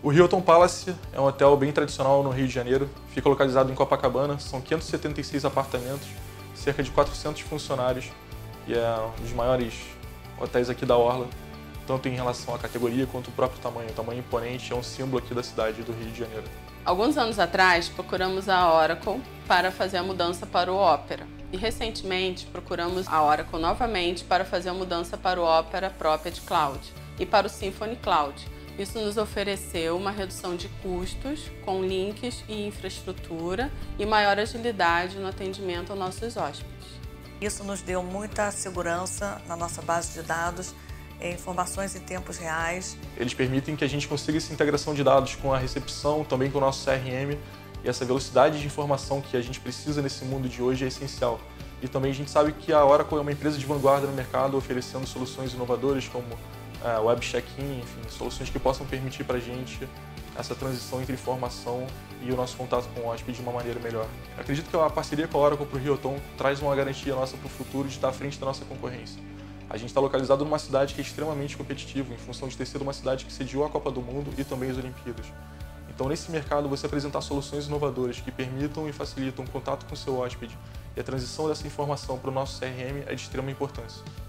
O Hilton Palace é um hotel bem tradicional no Rio de Janeiro. Fica localizado em Copacabana, são 576 apartamentos, cerca de 400 funcionários e é um dos maiores hotéis aqui da Orla, tanto em relação à categoria quanto o próprio tamanho. O tamanho imponente é um símbolo aqui da cidade do Rio de Janeiro. Alguns anos atrás, procuramos a Oracle para fazer a mudança para o Opera. E recentemente, procuramos a Oracle novamente para fazer a mudança para o Opera Prophet Cloud e para o Symphony Cloud. Isso nos ofereceu uma redução de custos com links e infraestrutura e maior agilidade no atendimento aos nossos hóspedes. Isso nos deu muita segurança na nossa base de dados, informações em tempos reais. Eles permitem que a gente consiga essa integração de dados com a recepção, também com o nosso CRM, e essa velocidade de informação que a gente precisa nesse mundo de hoje é essencial. E também a gente sabe que a Oracle é uma empresa de vanguarda no mercado, oferecendo soluções inovadoras como web check-in, enfim, soluções que possam permitir para a gente essa transição entre informação e o nosso contato com o hóspede de uma maneira melhor. Eu acredito que a parceria com a Oracle para o Hilton traz uma garantia nossa para o futuro de estar à frente da nossa concorrência. A gente está localizado numa cidade que é extremamente competitiva, em função de ter sido uma cidade que sediou a Copa do Mundo e também as Olimpíadas. Então, nesse mercado, você apresentar soluções inovadoras que permitam e facilitam o contato com o seu hóspede e a transição dessa informação para o nosso CRM é de extrema importância.